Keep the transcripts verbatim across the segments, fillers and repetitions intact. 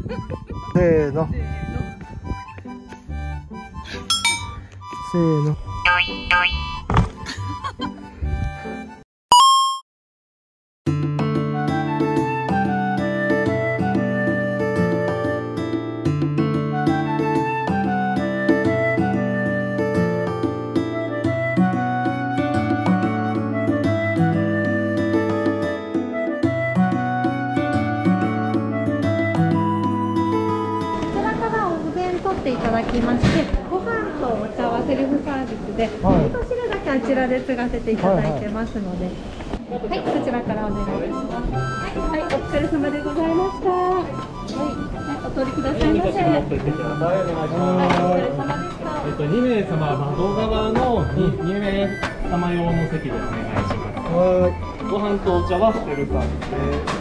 せーの。せーの。 取っていただきまして、ご飯とお茶はセルフサービスで、はい、味噌汁だけあちらで継がせていただいてますので、はい、はい、そちらからお願いします。はい、はい、お疲れ様でございました。はい、お取りくださいませ。はい、お疲れ様でした。 えっとにめいさま窓側のにめいさま用の席でお願いします。はい。ご飯とお茶はセルフサービスです。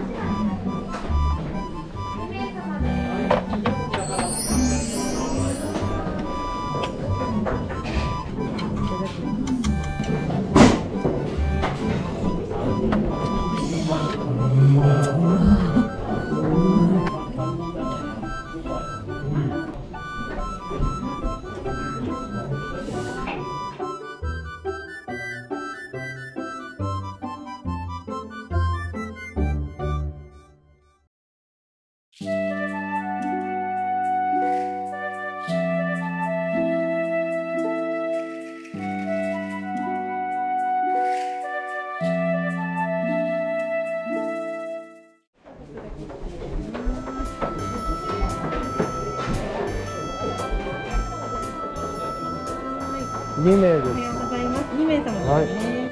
にめいです。 おはようございます。にめい様ですね。 はい。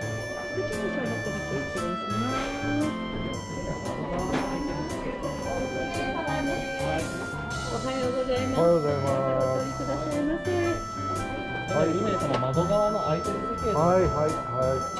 おはようございます。 おはようございます。 お取りくださいませ。 はい、にめいさま窓側の空いてる席へ。 はいはいはい。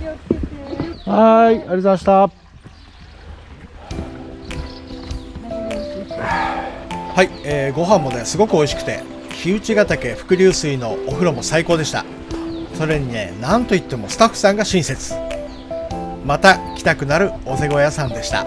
気をつけて。 はい、ありがとうございました。はい、えー、ご飯もねすごく美味しくて、日内ヶ岳伏流水のお風呂も最高でした。それにね、なんといってもスタッフさんが親切。また来たくなるお瀬小屋さんでした。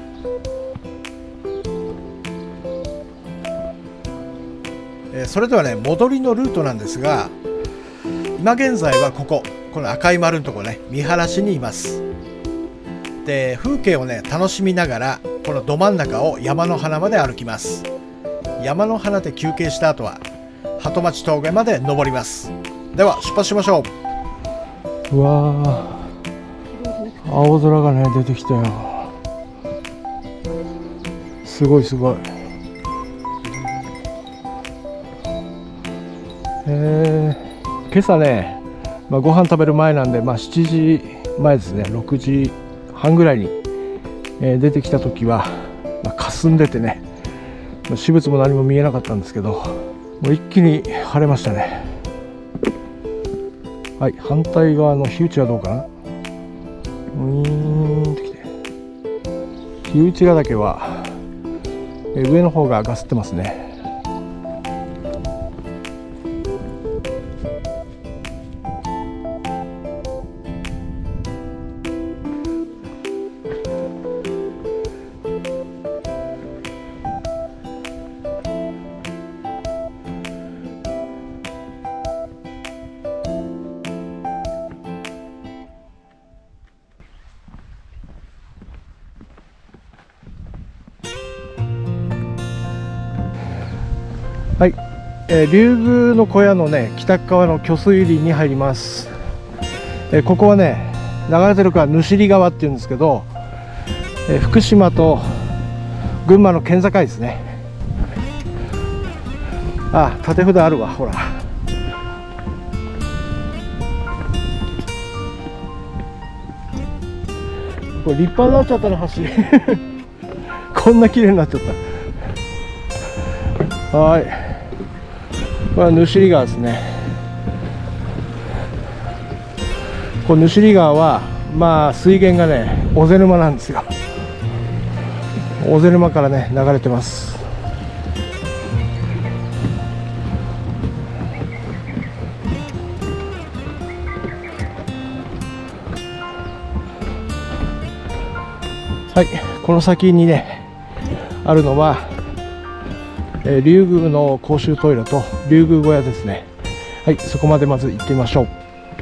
えー、それではね、戻りのルートなんですが、今現在はこここの赤い丸のところね、見晴らしにいます。で、風景をね楽しみながらこのど真ん中を山の花まで歩きます。山の花で休憩した後は鳩町峠まで登ります。では出発しましょう。うわー、青空がね出てきたよ。すごいすごい。えー、今朝ね、まあ、ご飯食べる前なんで、まあ、しちじまえですね、ろくじはんぐらいに、えー、出てきた時は、まあ、霞んでてね、私物も何も見えなかったんですけど、もう一気に晴れましたね。はい、反対側の日内はどうかな。うーんときて、日内ヶ岳は、えー、上の方がガスってますね。はい、えー、龍宮の小屋のね北側の虚水林に入ります。えー、ここはね流れてる川ぬしり川っていうんですけど、えー、福島と群馬の県境ですね。あ、縦札あるわ、ほら。これ立派になっちゃったね、橋。こんな綺麗になっちゃった。はい。これはぬしり川ですね。このぬしり川はまあ水源がね尾瀬沼なんですよ。尾瀬沼からね流れてます。はい、この先にねあるのはえー、龍宮の公衆トイレと龍宮小屋ですね。はい、そこまでまず行ってみましょう。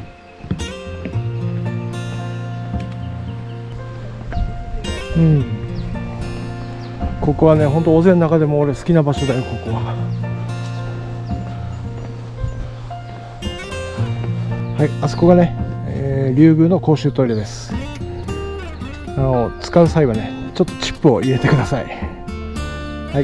うん、ここはね本当尾瀬の中でも俺好きな場所だよ、ここは。はい、あそこがね、えー、龍宮の公衆トイレです。あの使う際はねちょっとチップを入れてください。はい。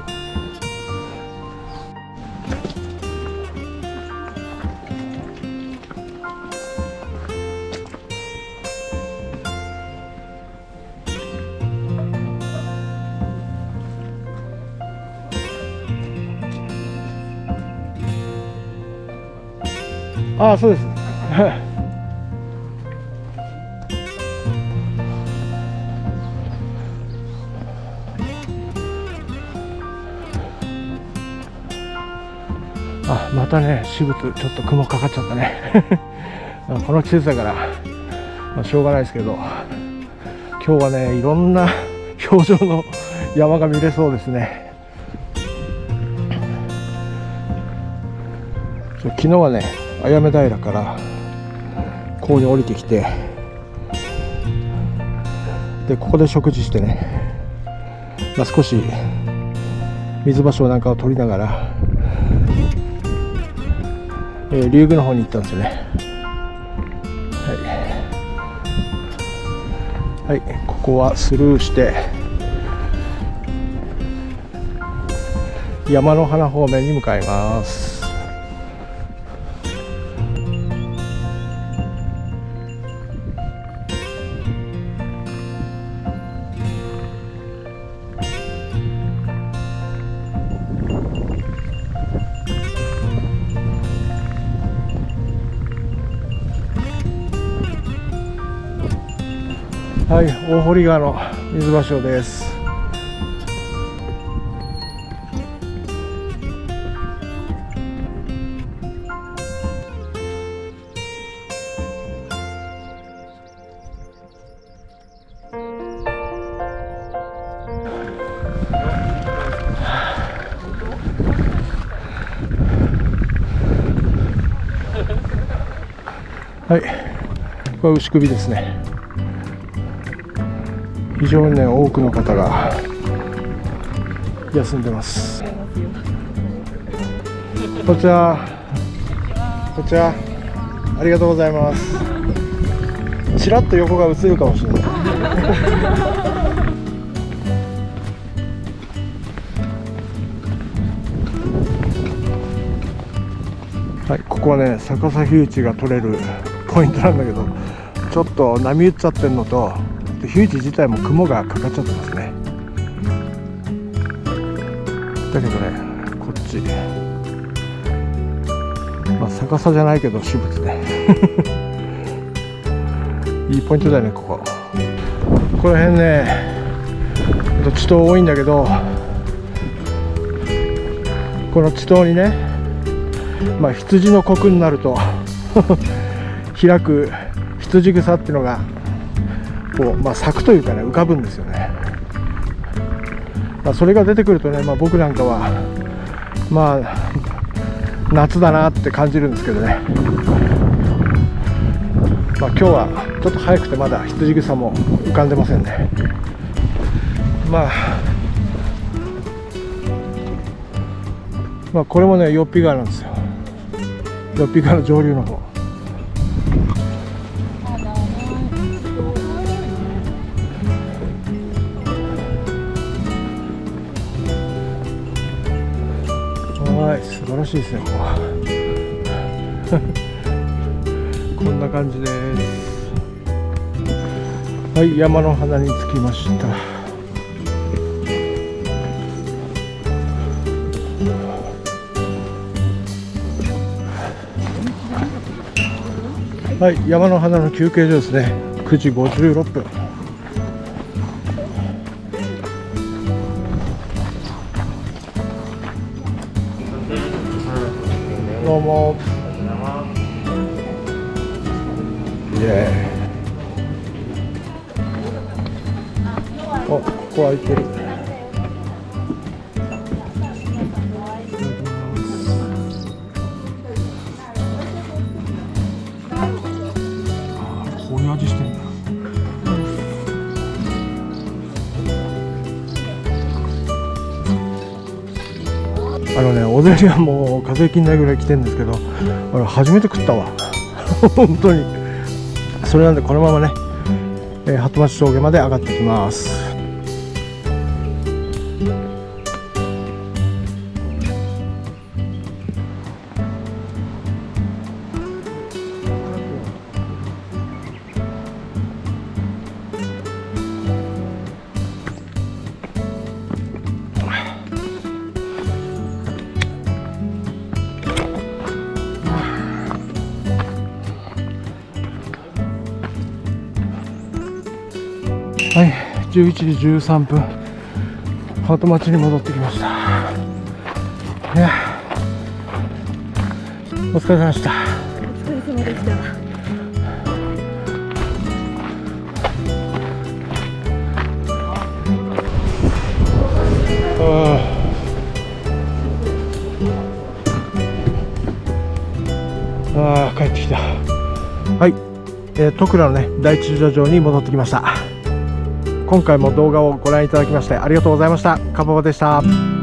ああ、そうです。あ、またね、私物ちょっと雲かかっちゃったね。この季節だから、まあ、しょうがないですけど、今日はね、いろんな表情の山が見れそうですね。昨日はね、あやめ平からここに降りてきて、でここで食事してね、まあ、少し水場所なんかを取りながら、えー、龍宮の方に行ったんですよね。はい、はい、ここはスルーして山の花方面に向かいます。 はい、大堀川の水場所です。はい、これ牛首ですね。非常にね、多くの方が休んでます。こちら、こちら、ありがとうございます。ちらっと横が映るかもしれない。はい、ここはね、逆さ火打ちが取れるポイントなんだけど、ちょっと波打っちゃってるのと、火打ち自体も雲がかかっちゃってますね。だけどね、こっち、まあ、逆さじゃないけど私物ね。いいポイントだよね、ここ。この辺ね、地頭多いんだけど、この地頭にね、まあ、羊のコクになると開く羊草っていうのがこう、まあ、咲くというかね、浮かぶんですよね。まあ、それが出てくるとね、まあ、僕なんかはまあ夏だなって感じるんですけどね。まあ、今日はちょっと早くてまだ羊草も浮かんでませんね。まあまあこれもね、よっぴ川なんですよ。よっぴ川の上流の方。はい、素晴らしいですね、ここは。こんな感じです。はい、山の花に着きました。はい、山の花の休憩所ですね。くじごじゅうろっぷん。どうも。イエーイ。お、ここ空いてる。こういう味してんだ。あのね、おぜりはもう数えきんないぐらい来てるんですけど、俺初めて食ったわ。本当に。それなんでこのままね、えー、鳩町峠まで上がってきます。はい、じゅういちじじゅうさんぷん、鳩町に戻ってきました。ね、お疲れ様でした。 お疲れ様でした。 ああ、帰ってきた。はい、えー、戸倉のね、第一駐車場に戻ってきました。今回も動画をご覧いただきましてありがとうございました。かぼぼでした。